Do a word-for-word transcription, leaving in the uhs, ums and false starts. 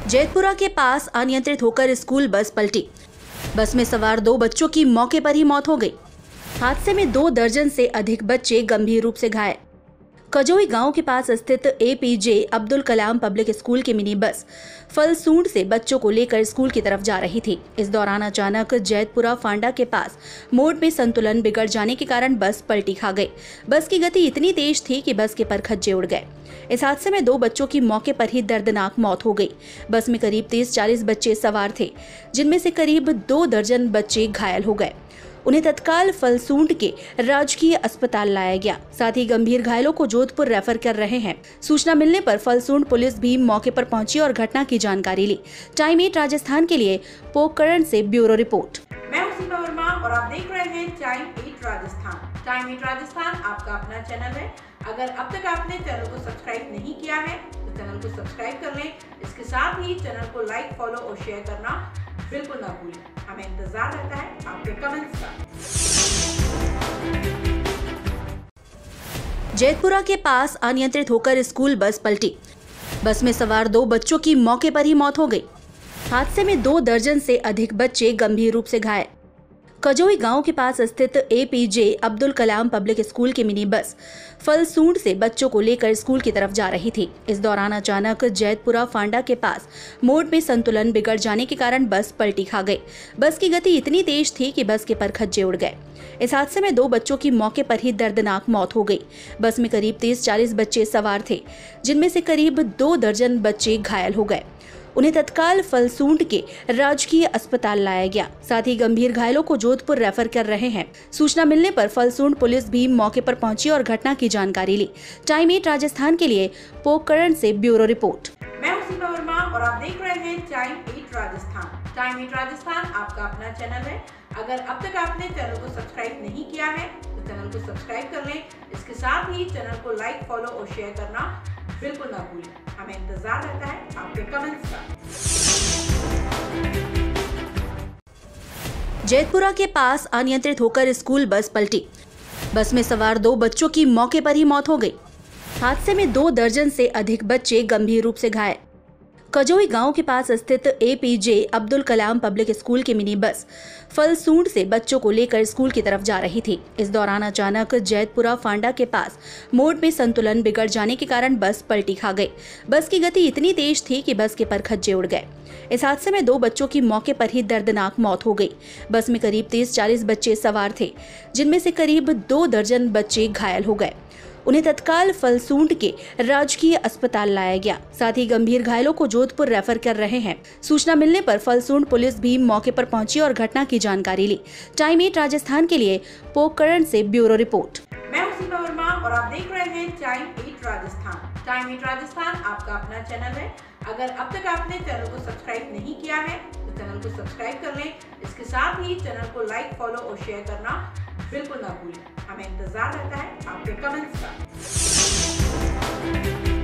जैतपुरा के पास अनियंत्रित होकर स्कूल बस पलटी। बस में सवार दो बच्चों की मौके पर ही मौत हो गई। हादसे में दो दर्जन से अधिक बच्चे गंभीर रूप से घायल। कजोई गांव के पास स्थित APJ Abdul Kalam public school की मिनी बस फलसूंड से बच्चों को लेकर स्कूल की तरफ जा रही थी। इस दौरान अचानक जैतपुरा फांडा के पास मोड़ में संतुलन बिगड़ जाने के कारण बस पलटी खा गई। बस की गति इतनी तेज थी कि बस के परखच्चे उड़ गए। इस हादसे में दो बच्चों की मौके पर ही दर्दनाक मौत हो गई। बस में करीब तीस चालीस बच्चे सवार थे, जिनमें से करीब दो दर्जन बच्चे घायल हो गए। उन्हें तत्काल फलसूंड के राजकीय अस्पताल लाया गया। साथ ही गंभीर घायलों को जोधपुर रेफर कर रहे हैं। सूचना मिलने पर फलसूंड पुलिस भी मौके पर पहुंची और घटना की जानकारी ली। टाइम एट राजस्थान के लिए पोखरण से ब्यूरो रिपोर्ट। मैं हूं सीमा वर्मा और आप देख रहे हैं time at Rajasthan. Time at Rajasthan आपका अपना चैनल है। अगर अब तक आपने चैनल को सब्सक्राइब नहीं किया है तो चैनल को सब्सक्राइब कर लें। इसके साथ ही चैनल को लाइक, फॉलो और शेयर करना बिल्कुल ना भूलें। हमें इंतजार रहता है आपके कमेंट्स का। जैतपुरा के पास अनियंत्रित होकर स्कूल बस पलटी। बस में सवार दो बच्चों की मौके पर ही मौत हो गई। हादसे में दो दर्जन से अधिक बच्चे गंभीर रूप से घायल। कजोई गांव के पास स्थित APJ Abdul Kalam public school की मिनी बस फलसूंड से बच्चों को लेकर स्कूल की तरफ जा रही थी। इस दौरान अचानक जैतपुरा फांडा के पास मोड़ में संतुलन बिगड़ जाने के कारण बस पलटी खा गई। बस की गति इतनी तेज थी कि बस के परखच्चे उड़ गए। इस हादसे में दो बच्चों की मौके पर ही दर्दनाक मौत हो गई। बस में करीब तीस चालीस बच्चे सवार थे, जिनमें से करीब दो दर्जन बच्चे घायल हो गए। उन्हें तत्काल फलसूंड के राजकीय अस्पताल लाया गया। साथ ही गंभीर घायलों को जोधपुर रेफर कर रहे हैं। सूचना मिलने पर फलसूंड पुलिस भी मौके पर पहुंची और घटना की जानकारी ली। टाइम एट राजस्थान के लिए पोखरण से ब्यूरो रिपोर्ट। मैं हूं सीमा वर्मा और आप देख रहे हैं time at Rajasthan. Time at Rajasthan आपका अपना चैनल है। अगर अब तक आपने चैनल को सब्सक्राइब नहीं किया है तो चैनल को सब्सक्राइब कर लें। इसके साथ ही चैनल को लाइक, फॉलो और शेयर करना बिल्कुल ना भूलें। हमें इंतजार रहता है आपके कमेंट्स का। जैतपुरा के पास अनियंत्रित होकर स्कूल बस पलटी। बस में सवार दो बच्चों की मौके पर ही मौत हो गई। हादसे में दो दर्जन से अधिक बच्चे गंभीर रूप से घायल। कजोई गांव के पास स्थित APJ Abdul Kalam public school की मिनी बस फलसूंड से बच्चों को लेकर स्कूल की तरफ जा रही थी। इस दौरान अचानक जैतपुरा फांडा के पास मोड़ में संतुलन बिगड़ जाने के कारण बस पलटी खा गई। बस की गति इतनी तेज थी कि बस के परखच्चे उड़ गए। इस हादसे में दो बच्चों की मौके पर ही दर्दनाक मौत हो गई। बस में करीब तीस चालीस बच्चे सवार थे, जिनमें से करीब दो दर्जन बच्चे घायल हो गए। उन्हें तत्काल फलसूंड के राजकीय अस्पताल लाया गया। साथ ही गंभीर घायलों को जोधपुर रेफर कर रहे हैं। सूचना मिलने पर फलसूंड पुलिस भी मौके पर पहुंची और घटना की जानकारी ली। टाइम एट राजस्थान के लिए पोखरण से ब्यूरो रिपोर्ट। मैं हूं सीमा वर्मा और आप देख रहे हैं time at Rajasthan. Time at Rajasthan आपका अपना चैनल है। अगर अब तक आपने चैनल को सब्सक्राइब नहीं किया है तो चैनल को सब्सक्राइब कर लें। इसके साथ ही चैनल को लाइक, फॉलो और शेयर करना बिल्कुल ना भूलें। हमें इंतजार रहता है आपके कमेंट्स का।